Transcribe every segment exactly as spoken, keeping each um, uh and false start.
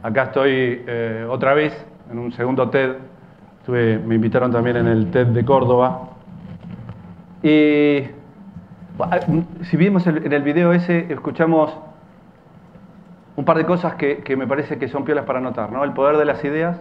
acá estoy eh, otra vez en un segundo TED. Estuve, me invitaron también en el TED de Córdoba. Y si vimos el, en el video ese, escuchamos un par de cosas que, que me parece que son piolas para anotar, ¿no? El poder de las ideas,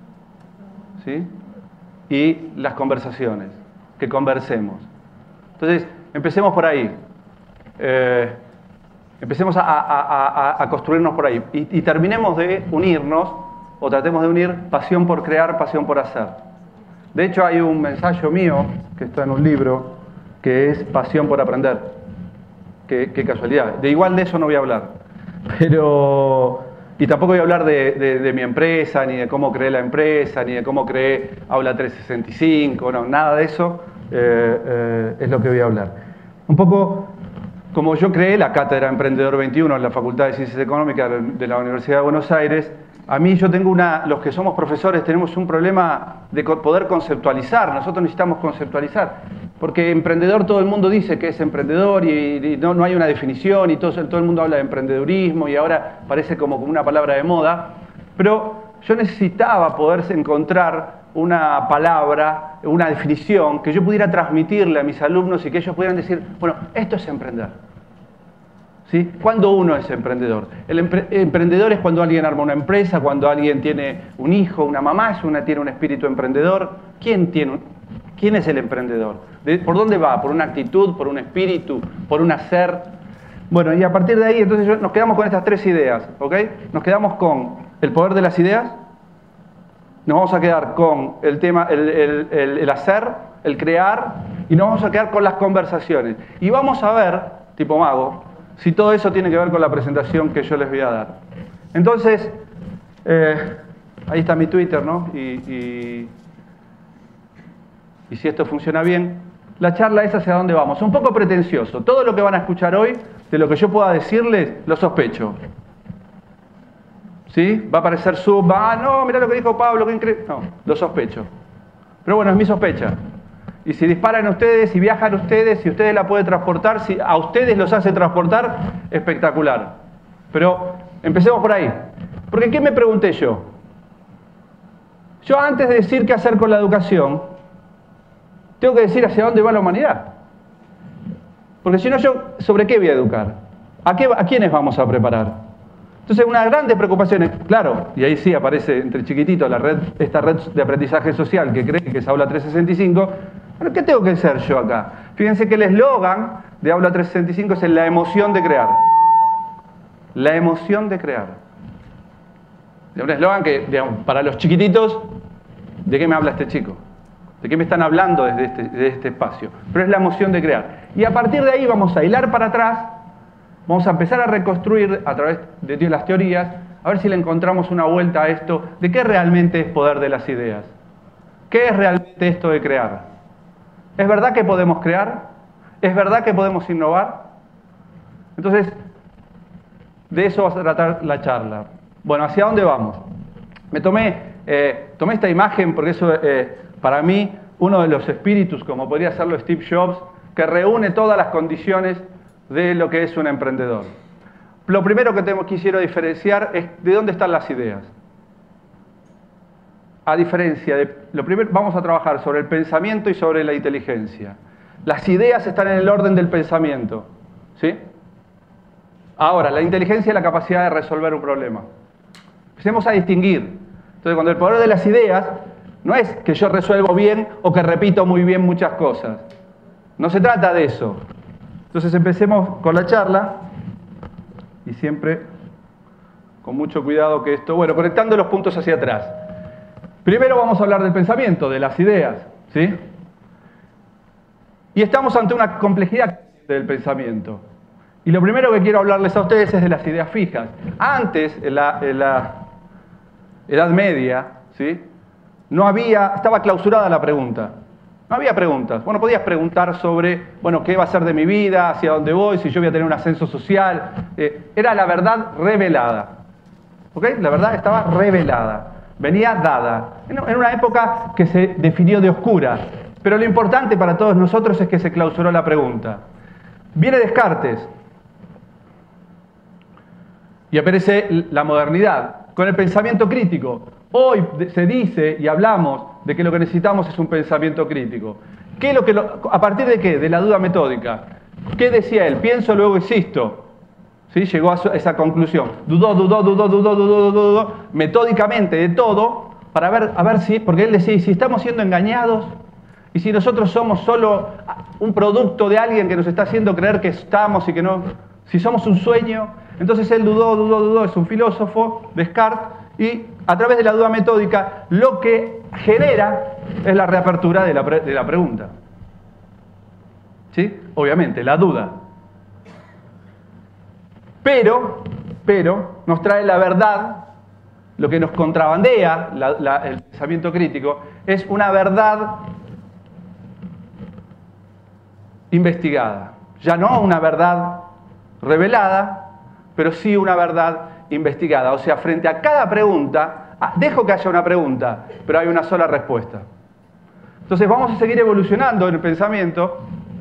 ¿sí? Y las conversaciones, que conversemos. Entonces, empecemos por ahí. Eh, empecemos a, a, a, a construirnos por ahí. Y, y terminemos de unirnos, o tratemos de unir pasión por crear, pasión por hacer. De hecho, hay un ensayo mío, que está en un libro, que es pasión por aprender. Qué, qué casualidad. De igual de eso no voy a hablar. Pero... Y tampoco voy a hablar de, de, de mi empresa, ni de cómo creé la empresa, ni de cómo creé Aula trescientos sesenta y cinco, no, nada de eso eh, eh, es lo que voy a hablar. Un poco como yo creé la Cátedra Emprendedor veintiuno en la Facultad de Ciencias Económicas de la Universidad de Buenos Aires, a mí yo tengo una, los que somos profesores tenemos un problema de poder conceptualizar, nosotros necesitamos conceptualizar, porque emprendedor todo el mundo dice que es emprendedor y, y no, no hay una definición y todo, todo el mundo habla de emprendedurismo y ahora parece como una palabra de moda, pero yo necesitaba poder encontrar una palabra, una definición que yo pudiera transmitirle a mis alumnos y que ellos pudieran decir, bueno, esto es emprender. ¿Sí? ¿Cuándo uno es emprendedor? El empre emprendedor es cuando alguien arma una empresa, cuando alguien tiene un hijo, una mamá, es una, tiene un espíritu emprendedor. ¿Quién, tiene un, ¿quién es el emprendedor? ¿De, ¿Por dónde va? ¿Por una actitud? ¿Por un espíritu? ¿Por un hacer? Bueno, y a partir de ahí, entonces yo, nos quedamos con estas tres ideas, ¿ok? Nos quedamos con el poder de las ideas, nos vamos a quedar con el tema, el, el, el, el hacer, el crear, y nos vamos a quedar con las conversaciones. Y vamos a ver, tipo mago, si todo eso tiene que ver con la presentación que yo les voy a dar. Entonces, eh, ahí está mi Twitter, ¿no? Y, y, y si esto funciona bien, la charla es hacia dónde vamos. Un poco pretencioso. Todo lo que van a escuchar hoy, de lo que yo pueda decirles, lo sospecho. ¿Sí? Va a aparecer sub, ah, no, mirá lo que dijo Pablo, qué increíble. No, lo sospecho. Pero bueno, es mi sospecha. Y si disparan ustedes, si viajan ustedes, si ustedes la pueden transportar, si a ustedes los hace transportar, espectacular. Pero empecemos por ahí. Porque ¿qué me pregunté yo? Yo antes de decir qué hacer con la educación, tengo que decir hacia dónde va la humanidad. Porque si no, yo, ¿sobre qué voy a educar? ¿A, qué, a quiénes vamos a preparar? Entonces, una grande preocupación es, claro, y ahí sí aparece entre chiquititos la red, esta red de aprendizaje social que cree que es Aula trescientos sesenta y cinco. Bueno, ¿qué tengo que hacer yo acá? Fíjense que el eslogan de Aula trescientos sesenta y cinco es la emoción de crear. La emoción de crear. Es un eslogan que, digamos, para los chiquititos, ¿de qué me habla este chico? ¿De qué me están hablando desde este, desde este espacio? Pero es la emoción de crear. Y a partir de ahí vamos a hilar para atrás, vamos a empezar a reconstruir a través de las teorías, a ver si le encontramos una vuelta a esto, de qué realmente es poder de las ideas. ¿Qué es realmente esto de crear? ¿Es verdad que podemos crear? ¿Es verdad que podemos innovar? Entonces, de eso va a tratar la charla. Bueno, ¿hacia dónde vamos? Me tomé, eh, tomé esta imagen porque eso, eh, para mí, uno de los espíritus, como podría serlo Steve Jobs, que reúne todas las condiciones de lo que es un emprendedor. Lo primero que tengo, quisiera diferenciar es de dónde están las ideas. A diferencia de, lo primero, vamos a trabajar sobre el pensamiento y sobre la inteligencia. Las ideas están en el orden del pensamiento, ¿sí? Ahora, la inteligencia es la capacidad de resolver un problema. Empecemos a distinguir. Entonces, cuando el poder de las ideas no es que yo resuelvo bien o que repito muy bien muchas cosas. No se trata de eso. Entonces empecemos con la charla y siempre con mucho cuidado que esto, bueno, conectando los puntos hacia atrás. Primero vamos a hablar del pensamiento, de las ideas, ¿sí? Y estamos ante una complejidad del pensamiento. Y lo primero que quiero hablarles a ustedes es de las ideas fijas. Antes, en la, en la Edad Media, ¿sí? No había, estaba clausurada la pregunta. No había preguntas. Bueno, podías preguntar sobre, bueno, qué va a ser de mi vida, hacia dónde voy, si yo voy a tener un ascenso social. Eh, era la verdad revelada. ¿Ok? La verdad estaba revelada. Venía dada. En una época que se definió de oscura. Pero lo importante para todos nosotros es que se clausuró la pregunta. Viene Descartes. Y aparece la modernidad. con el pensamiento crítico. Hoy se dice y hablamos de que lo que necesitamos es un pensamiento crítico. ¿Qué es lo que lo, ¿A partir de qué? De la duda metódica. ¿Qué decía él? Pienso, luego existo. ¿Sí? Llegó a esa conclusión. Dudó, dudó, dudó, dudó, dudó, dudó, dudó, metódicamente de todo, para ver, a ver si, porque él decía, ¿y si estamos siendo engañados? ¿Y si nosotros somos solo un producto de alguien que nos está haciendo creer que estamos y que no? Si somos un sueño. Entonces él dudó, dudó, dudó, es un filósofo, Descartes, y a través de la duda metódica lo que genera es la reapertura de la, pre de la pregunta. ¿Sí? Obviamente, la duda. Pero, pero, nos trae la verdad, lo que nos contrabandea la, la, el pensamiento crítico, es una verdad investigada. Ya no una verdad revelada, pero sí una verdad investigada. O sea, frente a cada pregunta, dejo que haya una pregunta, pero hay una sola respuesta. Entonces vamos a seguir evolucionando en el pensamiento,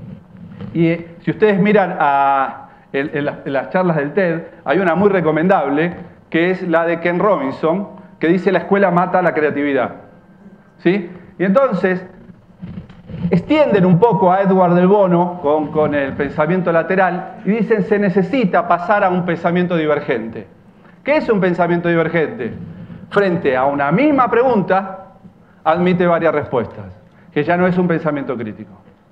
y eh, si ustedes miran a... En, en, las, en las charlas del TED, hay una muy recomendable, que es la de Ken Robinson, que dice la escuela mata la creatividad. ¿Sí? Y entonces, extienden un poco a Edward del Bono con, con el pensamiento lateral y dicen se necesita pasar a un pensamiento divergente. ¿Qué es un pensamiento divergente? Frente a una misma pregunta, admite varias respuestas, que ya no es un pensamiento crítico.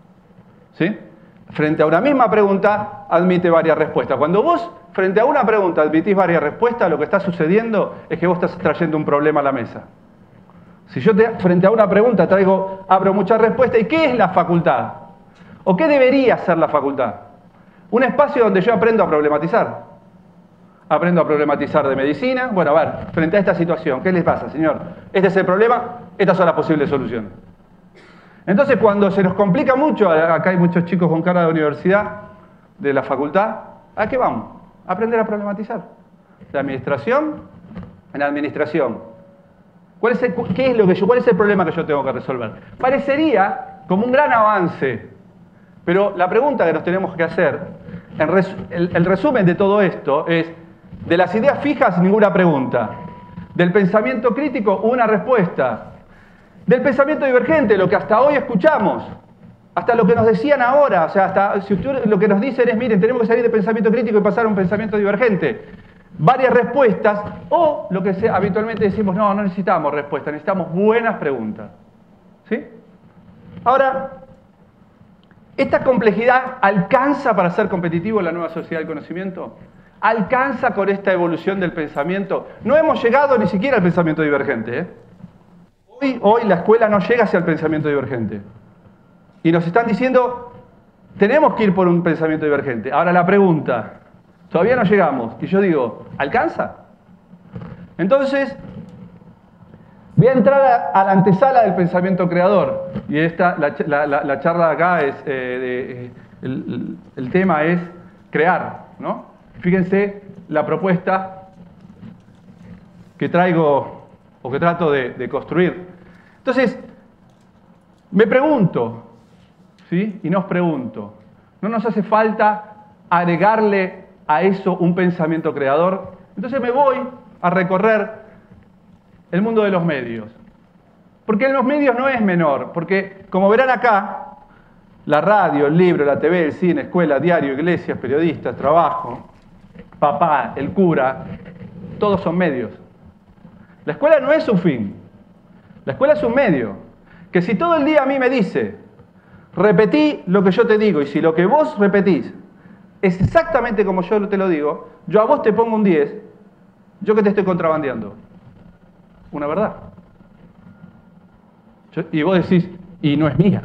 ¿Sí? Frente a una misma pregunta, admite varias respuestas. Cuando vos, frente a una pregunta, admitís varias respuestas, lo que está sucediendo es que vos estás trayendo un problema a la mesa. Si yo te, frente a una pregunta traigo, abro muchas respuestas, ¿y qué es la facultad? ¿O qué debería ser la facultad? Un espacio donde yo aprendo a problematizar. Aprendo a problematizar de medicina. Bueno, a ver, frente a esta situación, ¿qué les pasa, señor? Este es el problema, estas son las posibles soluciones. Entonces, cuando se nos complica mucho, acá hay muchos chicos con cara de universidad, de la facultad, ¿a qué vamos? A aprender a problematizar. La administración, en la administración. ¿Cuál es el, qué es lo que yo, ¿Cuál es el problema que yo tengo que resolver? Parecería como un gran avance, pero la pregunta que nos tenemos que hacer, en res, el, el resumen de todo esto es, de las ideas fijas, ninguna pregunta. Del pensamiento crítico, una respuesta. Del pensamiento divergente, lo que hasta hoy escuchamos, hasta lo que nos decían ahora, o sea, hasta si usted, lo que nos dicen es, miren, tenemos que salir de pensamiento crítico y pasar a un pensamiento divergente. Varias respuestas, o lo que se, habitualmente decimos, no, no necesitamos respuestas, necesitamos buenas preguntas. ¿Sí? Ahora, ¿esta complejidad alcanza para ser competitivo en la nueva sociedad del conocimiento? ¿Alcanza con esta evolución del pensamiento? No hemos llegado ni siquiera al pensamiento divergente, ¿eh? Hoy, hoy la escuela no llega hacia el pensamiento divergente. Y nos están diciendo, tenemos que ir por un pensamiento divergente. Ahora la pregunta, todavía no llegamos. Y yo digo, ¿alcanza? Entonces, voy a entrar a, a la antesala del pensamiento creador. Y esta, la, la, la, la charla de acá es, eh, de, el, el tema es crear, ¿no? Fíjense la propuesta que traigo o que trato de, de construir. Entonces, me pregunto, ¿sí? Y nos pregunto, ¿no nos hace falta agregarle a eso un pensamiento creador? Entonces me voy a recorrer el mundo de los medios. Porque en los medios no es menor, porque como verán acá, la radio, el libro, la T V, el cine, escuela, diario, iglesias, periodistas, trabajo, papá, el cura, todos son medios. La escuela no es un fin. La escuela es un medio, que si todo el día a mí me dice, repetí lo que yo te digo, y si lo que vos repetís es exactamente como yo te lo digo, yo a vos te pongo un diez, yo que te estoy contrabandeando. Una verdad. Yo, y vos decís, y no es mía.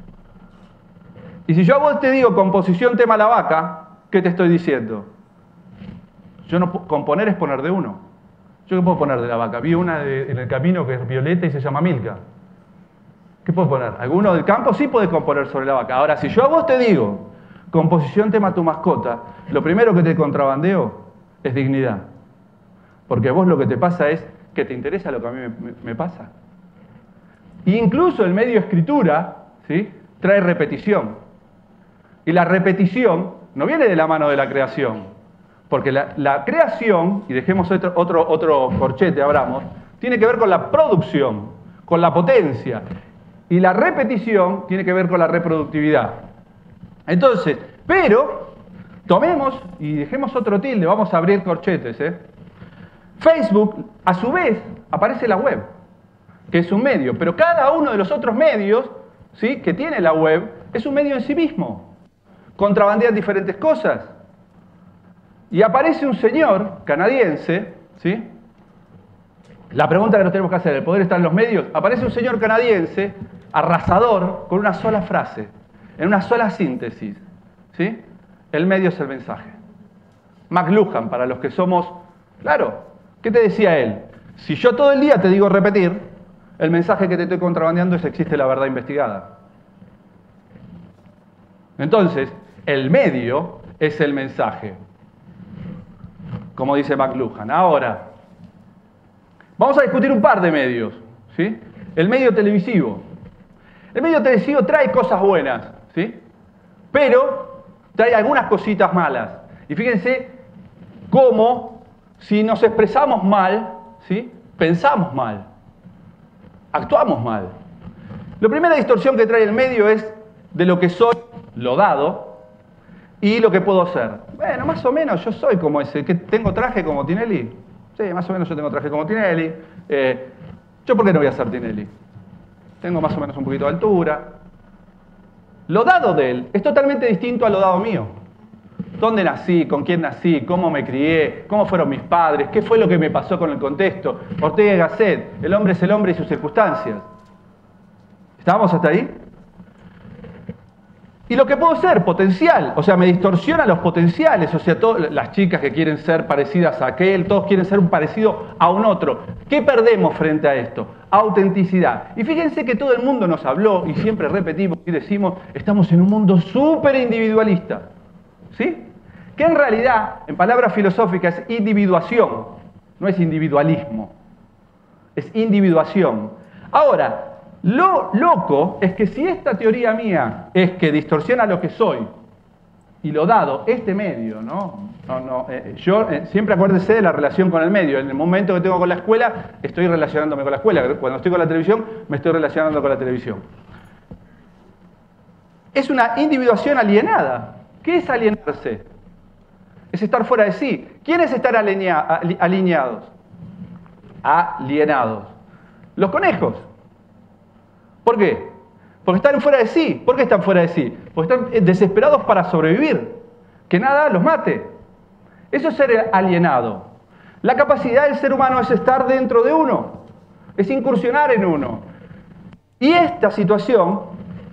Y si yo a vos te digo composición tema la vaca, ¿qué te estoy diciendo? Yo no, componer es poner de uno. ¿Yo qué puedo poner de la vaca? Vi una de, en el camino que es violeta y se llama Milka. ¿Qué puedo poner? ¿Alguno del campo? Sí puede componer sobre la vaca. Ahora, si yo a vos te digo, composición tema tu mascota, lo primero que te contrabandeo es dignidad. Porque a vos lo que te pasa es que te interesa lo que a mí me, me, me pasa. E incluso el medio escritura, ¿sí?, trae repetición. Y la repetición no viene de la mano de la creación. Porque la, la creación, y dejemos otro, otro, otro corchete, abramos, tiene que ver con la producción, con la potencia. Y la repetición tiene que ver con la reproductividad. Entonces, pero, tomemos y dejemos otro tilde, vamos a abrir corchetes, ¿eh? Facebook, a su vez, aparece la web, que es un medio, pero cada uno de los otros medios, ¿sí?, que tiene la web, es un medio en sí mismo. Contrabandean diferentes cosas. Y aparece un señor canadiense, ¿sí? La pregunta que nos tenemos que hacer, ¿el poder está en los medios? Aparece un señor canadiense, arrasador, con una sola frase, en una sola síntesis, ¿sí? El medio es el mensaje. McLuhan, para los que somos... Claro, ¿qué te decía él? Si yo todo el día te digo repetir, el mensaje que te estoy contrabandeando es existe la verdad investigada. Entonces, el medio es el mensaje, como dice McLuhan. Ahora, vamos a discutir un par de medios, ¿sí? El medio televisivo. El medio televisivo trae cosas buenas, ¿sí? Pero trae algunas cositas malas. Y fíjense cómo, si nos expresamos mal, ¿sí?, pensamos mal, actuamos mal. La primera distorsión que trae el medio es de lo que soy, lo dado, y lo que puedo ser. Bueno, más o menos yo soy como ese, que tengo traje como Tinelli. Sí, más o menos yo tengo traje como Tinelli. Eh, ¿Yo por qué no voy a ser Tinelli? Tengo más o menos un poquito de altura. Lo dado de él es totalmente distinto a lo dado mío. ¿Dónde nací? ¿Con quién nací? ¿Cómo me crié? ¿Cómo fueron mis padres? ¿Qué fue lo que me pasó con el contexto? Ortega y Gasset, el hombre es el hombre y sus circunstancias. ¿Estábamos hasta ahí? Y lo que puedo ser, potencial, o sea, me distorsiona los potenciales, o sea, todas las chicas que quieren ser parecidas a aquel, todos quieren ser un parecido a un otro. ¿Qué perdemos frente a esto? Autenticidad. Y fíjense que todo el mundo nos habló, y siempre repetimos y decimos, estamos en un mundo súper individualista, ¿sí? Que en realidad, en palabras filosóficas, es individuación, no es individualismo, es individuación. Ahora, lo loco es que si esta teoría mía es que distorsiona lo que soy y lo dado, este medio, ¿no? no, no eh, yo eh, siempre acuérdese de la relación con el medio. En el momento que tengo con la escuela, estoy relacionándome con la escuela. Cuando estoy con la televisión, me estoy relacionando con la televisión. Es una individuación alienada. ¿Qué es alienarse? Es estar fuera de sí. ¿Quién es estar alinea, alineados? Alienados. Los conejos. ¿Por qué? Porque están fuera de sí. ¿Por qué están fuera de sí? Porque están desesperados para sobrevivir. Que nada los mate. Eso es ser alienado. La capacidad del ser humano es estar dentro de uno. Es incursionar en uno. Y esta situación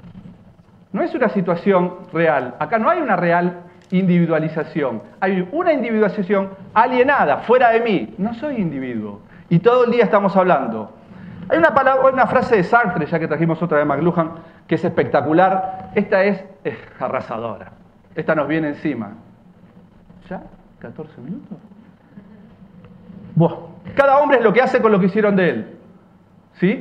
no es una situación real. Acá no hay una real individualización. Hay una individualización alienada, fuera de mí. No soy individuo. Y todo el día estamos hablando. Hay una, palabra, una frase de Sartre, ya que trajimos otra de McLuhan, que es espectacular. Esta es, es arrasadora. Esta nos viene encima. ¿Ya? ¿catorce minutos? Buah. Cada hombre es lo que hace con lo que hicieron de él. ¿Sí?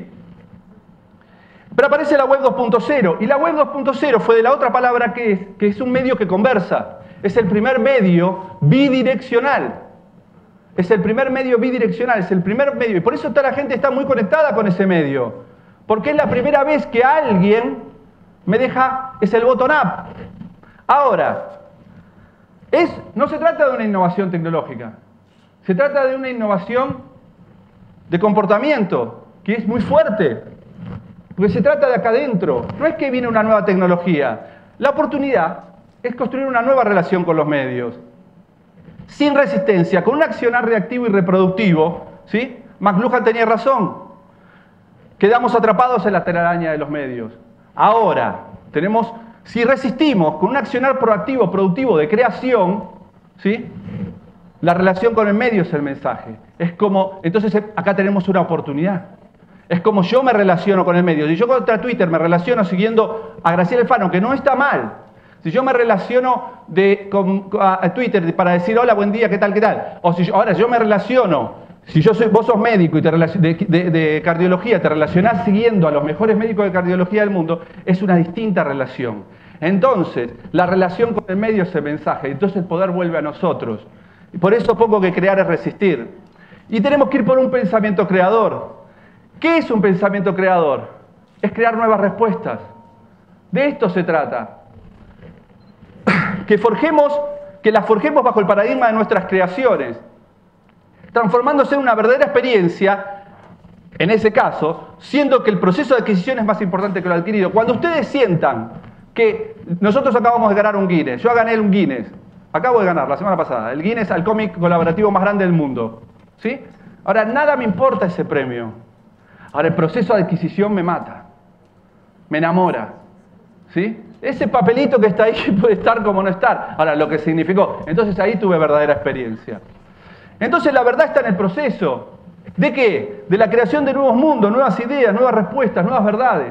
Pero aparece la web dos punto cero. Y la web dos punto cero fue de la otra palabra que es, que es un medio que conversa. Es el primer medio bidireccional. Es el primer medio bidireccional, es el primer medio. Y por eso toda la gente está muy conectada con ese medio. Porque es la primera vez que alguien me deja, es el bottom up. Ahora, es, no se trata de una innovación tecnológica. Se trata de una innovación de comportamiento, que es muy fuerte. Porque se trata de acá adentro. No es que viene una nueva tecnología. La oportunidad es construir una nueva relación con los medios. Sin resistencia, con un accionar reactivo y reproductivo, ¿sí? McLuhan tenía razón. Quedamos atrapados en la telaraña de los medios. Ahora, tenemos, si resistimos con un accionar proactivo, productivo de creación, ¿sí? La relación con el medio es el mensaje. Es como, entonces acá tenemos una oportunidad. Es como yo me relaciono con el medio. Si yo contra Twitter me relaciono siguiendo a Graciela Alfano, que no está mal. Si yo me relaciono de, con, a Twitter para decir hola, buen día, qué tal, qué tal. O si yo, ahora yo me relaciono, si yo soy, vos sos médico y te de, de, de cardiología, te relacionás siguiendo a los mejores médicos de cardiología del mundo, es una distinta relación. Entonces, la relación con el medio es el mensaje. Entonces el poder vuelve a nosotros. Por eso pongo que crear es resistir. Y tenemos que ir por un pensamiento creador. ¿Qué es un pensamiento creador? Es crear nuevas respuestas. De esto se trata. Que forjemos, que las forjemos bajo el paradigma de nuestras creaciones, transformándose en una verdadera experiencia, en ese caso, siendo que el proceso de adquisición es más importante que lo adquirido. Cuando ustedes sientan que nosotros acabamos de ganar un Guinness, yo gané un Guinness, acabo de ganar la semana pasada, el Guinness al cómic colaborativo más grande del mundo, ¿sí? Ahora, nada me importa ese premio. Ahora, el proceso de adquisición me mata, me enamora, ¿sí? Ese papelito que está ahí puede estar como no estar. Ahora, lo que significó. Entonces ahí tuve verdadera experiencia. Entonces la verdad está en el proceso. ¿De qué? De la creación de nuevos mundos, nuevas ideas, nuevas respuestas, nuevas verdades.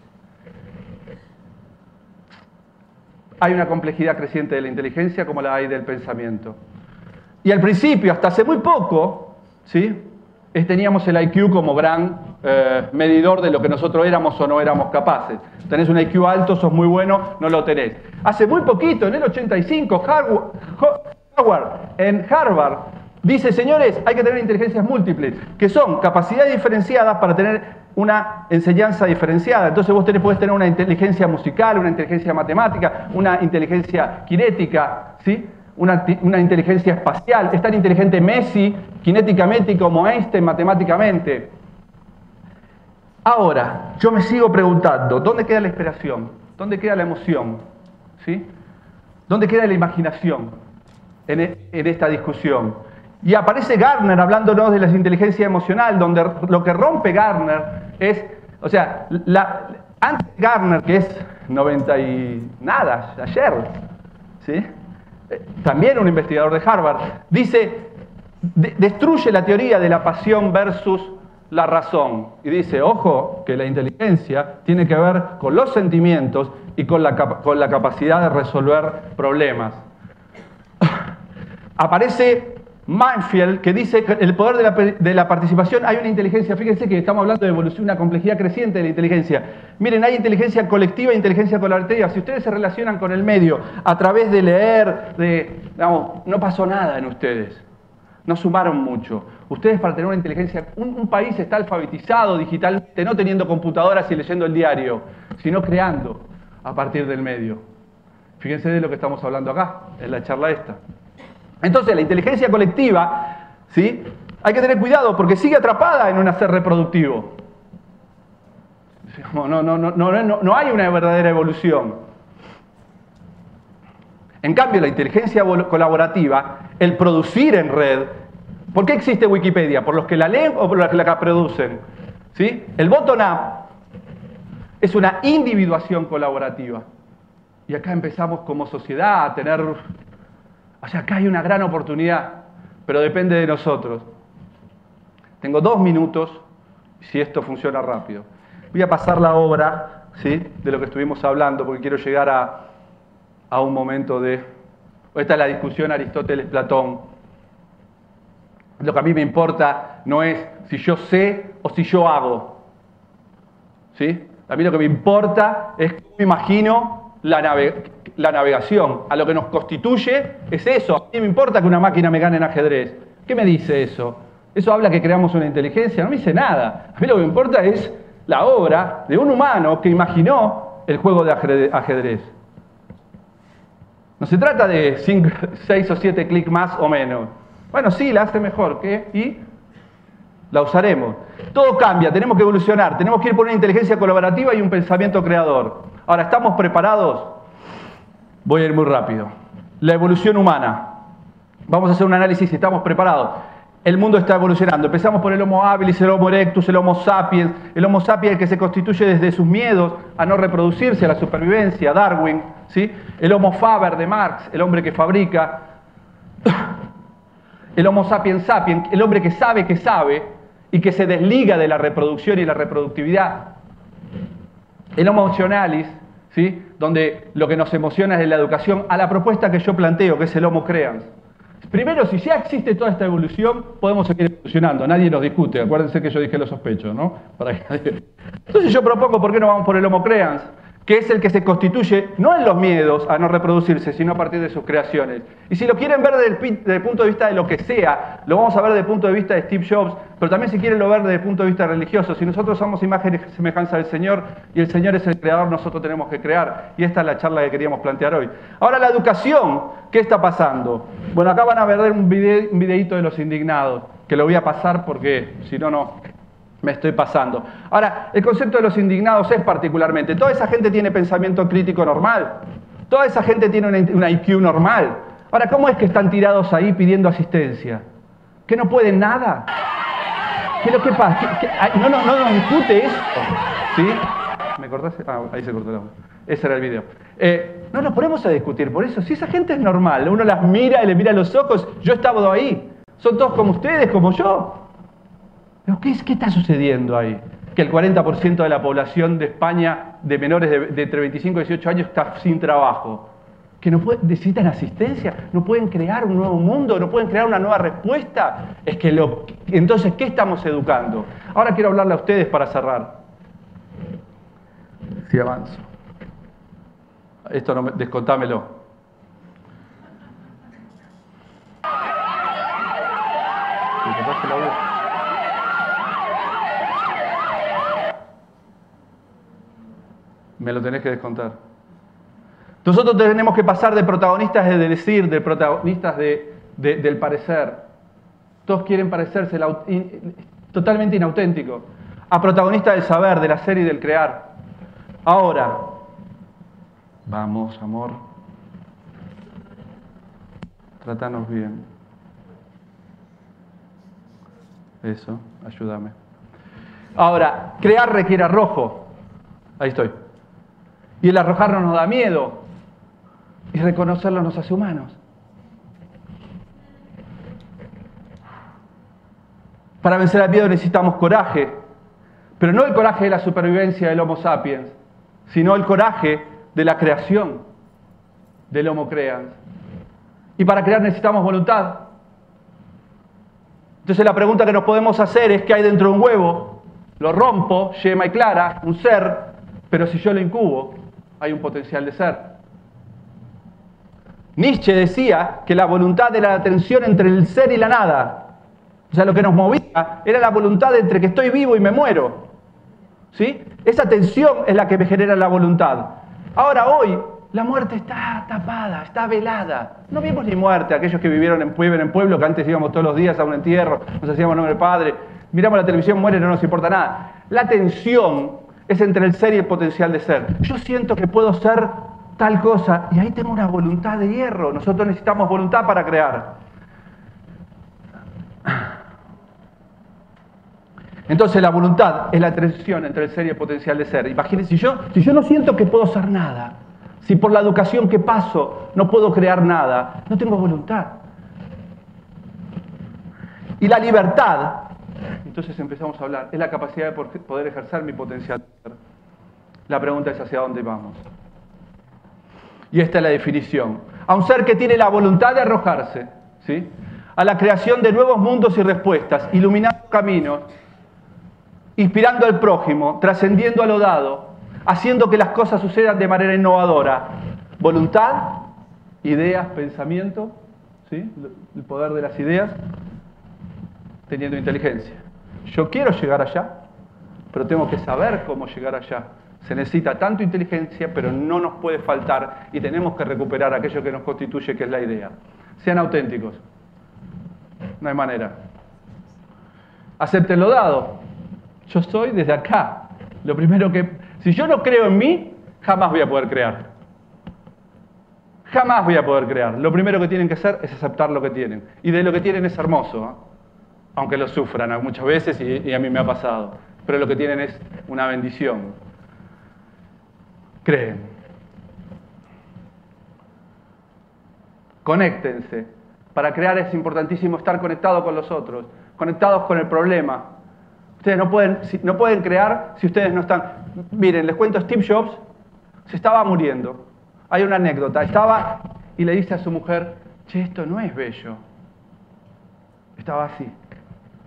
Hay una complejidad creciente de la inteligencia como la hay del pensamiento. Y al principio, hasta hace muy poco, ¿sí? teníamos el I Q como gran eh, medidor de lo que nosotros éramos o no éramos capaces. Tenés un I Q alto, sos muy bueno, no lo tenés. Hace muy poquito, en el ochenta y cinco, Howard, en Harvard, dice, señores, hay que tener inteligencias múltiples, que son capacidades diferenciadas para tener una enseñanza diferenciada. Entonces vos tenés, podés tener una inteligencia musical, una inteligencia matemática, una inteligencia cinética, ¿sí? Una, una inteligencia espacial. Es tan inteligente Messi cinéticamente como Einstein matemáticamente. Ahora, yo me sigo preguntando, ¿dónde queda la inspiración? ¿Dónde queda la emoción? ¿Sí? ¿Dónde queda la imaginación en, en esta discusión? Y aparece Gardner hablándonos de la inteligencia emocional, donde lo que rompe Gardner es, o sea, la, antes de Gardner, que es noventa y nada, ayer, ¿sí? También un investigador de Harvard, dice, de, destruye la teoría de la pasión versus la razón. Y dice, ojo, que la inteligencia tiene que ver con los sentimientos y con la, con la capacidad de resolver problemas. Aparece Mansfield, que dice que el poder de la, de la participación, hay una inteligencia, fíjense que estamos hablando de evolución, una complejidad creciente de la inteligencia. Miren, hay inteligencia colectiva e inteligencia colaborativa. Si ustedes se relacionan con el medio a través de leer, de, digamos, no pasó nada en ustedes, no sumaron mucho. Ustedes, para tener una inteligencia, un, un país está alfabetizado digitalmente, no teniendo computadoras y leyendo el diario, sino creando a partir del medio. Fíjense de lo que estamos hablando acá, en la charla esta. Entonces, la inteligencia colectiva, ¿sí? Hay que tener cuidado porque sigue atrapada en un hacer reproductivo. No, no, no, no, no, no hay una verdadera evolución. En cambio, la inteligencia colaborativa, el producir en red, ¿por qué existe Wikipedia? ¿Por los que la leen o por los que la producen? ¿Sí? El bottom-up es una individuación colaborativa. Y acá empezamos como sociedad a tener... O sea, acá hay una gran oportunidad, pero depende de nosotros. Tengo dos minutos, si esto funciona rápido. Voy a pasar la obra, ¿sí? De lo que estuvimos hablando, porque quiero llegar a, a un momento de... Esta es la discusión Aristóteles-Platón. Lo que a mí me importa no es si yo sé o si yo hago. ¿Sí? A mí lo que me importa es cómo me imagino la navegación. La navegación, a lo que nos constituye es eso. A mí me importa que una máquina me gane en ajedrez. ¿Qué me dice eso? ¿Eso habla que creamos una inteligencia? No me dice nada. A mí lo que me importa es la obra de un humano que imaginó el juego de ajedrez. No se trata de cinco, seis o siete clics más o menos. Bueno, sí, la hace mejor. ¿Qué? Y la usaremos. Todo cambia, tenemos que evolucionar. Tenemos que ir por una inteligencia colaborativa y un pensamiento creador. Ahora, ¿estamos preparados? Voy a ir muy rápido. La evolución humana. Vamos a hacer un análisis si estamos preparados. El mundo está evolucionando. Empezamos por el Homo habilis, el Homo erectus, el Homo sapiens. El Homo sapiens que se constituye desde sus miedos a no reproducirse, a la supervivencia, Darwin, ¿sí? El Homo faber de Marx, el hombre que fabrica. El Homo sapiens sapiens, el hombre que sabe que sabe y que se desliga de la reproducción y la reproductividad. El Homo emotionalis, ¿sí? Donde lo que nos emociona es la educación, a la propuesta que yo planteo, que es el Homo creans. Primero, si ya existe toda esta evolución, podemos seguir evolucionando, nadie nos discute, acuérdense que yo dije lo sospecho, ¿no? Para que nadie... Entonces yo propongo, ¿por qué no vamos por el Homo creans? que es el que se constituye no en los miedos a no reproducirse, sino a partir de sus creaciones. Y si lo quieren ver desde el, desde el punto de vista de lo que sea, lo vamos a ver desde el punto de vista de Steve Jobs, pero también si quieren lo ver desde el punto de vista religioso. Si nosotros somos imagen y semejanza del Señor y el Señor es el creador, nosotros tenemos que crear. Y esta es la charla que queríamos plantear hoy. Ahora, la educación, ¿qué está pasando? Bueno, acá van a ver un, video, un videíto de los indignados, que lo voy a pasar porque si no, no... me estoy pasando. Ahora, el concepto de los indignados es particularmente, toda esa gente tiene pensamiento crítico normal, toda esa gente tiene una I Q normal. Ahora, ¿cómo es que están tirados ahí pidiendo asistencia? ¿Que no pueden nada? ¿Qué es lo que pasa? ¿Qué, qué? No, no, no nos discute eso. ¿Sí? ¿Me cortaste? Ah, ahí se cortó el audio. Ese era el video. Eh, no nos ponemos a discutir por eso. Si esa gente es normal, uno las mira y le mira a los ojos, yo he estado ahí. Son todos como ustedes, como yo. ¿Qué, es, ¿Qué está sucediendo ahí? Que el cuarenta por ciento de la población de España, de menores de, de entre veinticinco y dieciocho años, está sin trabajo. Que no puede, necesitan asistencia, no pueden crear un nuevo mundo, no pueden crear una nueva respuesta. Es que lo, entonces, ¿qué estamos educando? Ahora quiero hablarle a ustedes para cerrar. Si avanzo. Esto no me, descontámelo. ¿Me contaste la voz? Me lo tenés que descontar. Nosotros tenemos que pasar de protagonistas de decir, de protagonistas de, de, del parecer. Todos quieren parecerse la, in, totalmente inauténticos. A protagonistas del saber, del hacer y del crear. Ahora, vamos, amor. Trátanos bien. Eso, ayúdame. Ahora, crear requiere arrojo. Ahí estoy. Y el arrojarnos nos da miedo. Y reconocerlo nos hace humanos. Para vencer al miedo necesitamos coraje. Pero no el coraje de la supervivencia del Homo sapiens, sino el coraje de la creación del Homo creans. Y para crear necesitamos voluntad. Entonces la pregunta que nos podemos hacer es: ¿qué hay dentro de un huevo? Lo rompo, yema y clara, un ser, pero si yo lo incubo, hay un potencial de ser. Nietzsche decía que la voluntad era la tensión entre el ser y la nada. O sea, lo que nos movía era la voluntad entre que estoy vivo y me muero. ¿Sí? Esa tensión es la que me genera la voluntad. Ahora, hoy, la muerte está tapada, está velada. No vimos ni muerte, aquellos que vivieron en pueblo, en pueblo, que antes íbamos todos los días a un entierro, nos hacíamos nombre del Padre, miramos la televisión, muere, no nos importa nada. La tensión es entre el ser y el potencial de ser. Yo siento que puedo ser tal cosa y ahí tengo una voluntad de hierro. Nosotros necesitamos voluntad para crear. Entonces la voluntad es la tensión entre el ser y el potencial de ser. Imagínense, si yo, si yo no siento que puedo ser nada, si por la educación que paso no puedo crear nada, no tengo voluntad. Y la libertad, entonces empezamos a hablar, es la capacidad de poder ejercer mi potencial de ser. La pregunta es: ¿hacia dónde vamos? Y esta es la definición. A un ser que tiene la voluntad de arrojarse, ¿sí?, a la creación de nuevos mundos y respuestas, iluminando caminos, inspirando al prójimo, trascendiendo a lo dado, haciendo que las cosas sucedan de manera innovadora. Voluntad, ideas, pensamiento, ¿sí?, el poder de las ideas, teniendo inteligencia. Yo quiero llegar allá, pero tengo que saber cómo llegar allá. Se necesita tanto inteligencia, pero no nos puede faltar, y tenemos que recuperar aquello que nos constituye, que es la idea. Sean auténticos. No hay manera. Acepten lo dado. Yo soy desde acá. Lo primero que... Si yo no creo en mí, jamás voy a poder crear. Jamás voy a poder crear. Lo primero que tienen que hacer es aceptar lo que tienen. Y de lo que tienen es hermoso, ¿eh? Aunque lo sufran muchas veces, y, y a mí me ha pasado. Pero lo que tienen es una bendición. Creen. Conéctense. Para crear es importantísimo estar conectado con los otros, conectados con el problema. Ustedes no pueden, no pueden crear si ustedes no están... Miren, les cuento, Steve Jobs se estaba muriendo. Hay una anécdota. Estaba y le dice a su mujer: che, esto no es bello. Estaba así.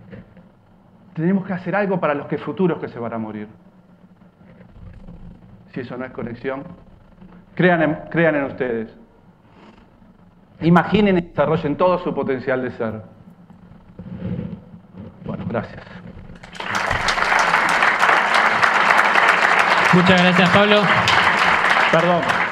Tenemos que hacer algo para los que futuros que se van a morir. si eso no es conexión. Crean en, crean en ustedes. Imaginen y desarrollen todo su potencial de ser. Bueno, gracias. Muchas gracias, Pablo. Perdón.